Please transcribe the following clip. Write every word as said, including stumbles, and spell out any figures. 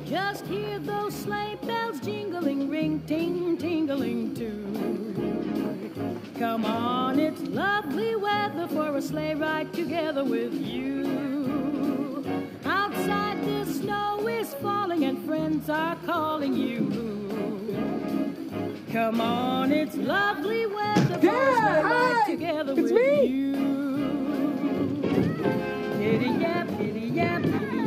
Just hear those sleigh bells jingling, ring, ting, tingling too. Come on, it's lovely weather for a sleigh ride together with you. Outside the snow is falling and friends are calling you. Come on, it's lovely weather for yeah, a sleigh ride hi, together it's with me. you. Giddy yap, giddy yap, giddy